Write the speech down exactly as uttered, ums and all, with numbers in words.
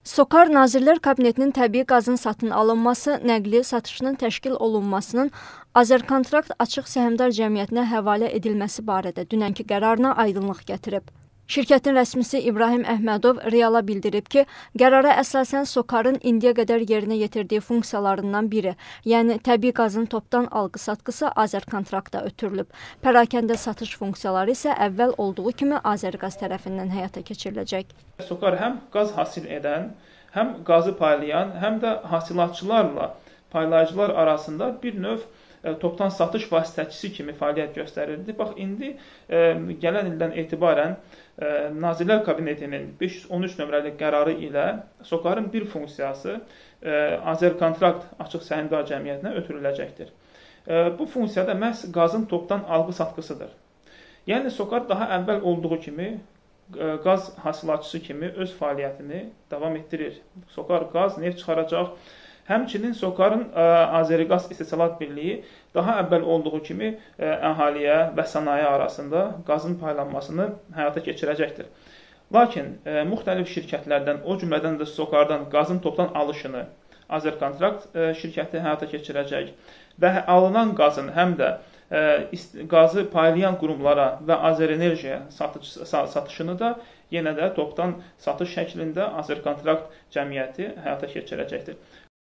SOCAR Nazirlər Kabinetinin təbii qazın satın alınması, nəqli, satışının təşkil olunmasının Azərkontrakt Açıq Səhmdar Cəmiyyətinə həvalə edilməsi barədə dünənki qərarına aydınlıq gətirib. Şirkətin rəsmisi İbrahim Əhmədov Reala bildirib ki, qərara əsasən SOCAR-ın indiyə qədər yerinə yetirdiyi funksiyalarından biri, yəni təbii qazın topdan alqı-satqısı Azərkontrakta ötürülüb. Pərakəndə satış funksiyaları isə əvvəl olduğu kimi Azərqaz tərəfindən həyata keçiriləcək. SOCAR həm qaz hasil edən, həm qazı paylayan, həm də hasilatçılarla paylayıcılar arasında bir növ topdan satış vasitəçisi kimi fəaliyyət göstərirdi. Bax, indi e, gələn ildən etibarən e, Nazirlər Kabinetinin beş yüz on üç nömrəli qərarı ilə SOCAR-ın bir funksiyası e, Azərkontrakt Açıq Səhmdar Cəmiyyətinə ötürüləcəkdir. E, bu funksiyada məhz qazın topdan alqı-satqısıdır. Yəni, SOCAR daha əvvəl olduğu kimi e, qaz hasilatçısı kimi öz fəaliyyətini davam etdirir. SOCAR qaz, neft çıxaracaq. Həmçinin SOCAR-ın Azəriqaz İstehsalat Birliyi daha əvvəl olduğu kimi ə, əhaliyə və sənaye arasında qazın paylanmasını həyata keçirəcəkdir. Lakin ə, müxtəlif şirkətlərdən, o cümlədən də SOCAR-dan qazın topdan alışını Azərkontrakt ə, şirkəti həyata keçirəcək və alınan qazın həm də ə, qazı paylayan qurumlara və Azərenerjiyə satış, satışını da yenə də topdan satış şəklində Azərkontrakt cəmiyyəti həyata keçirəcəkdir.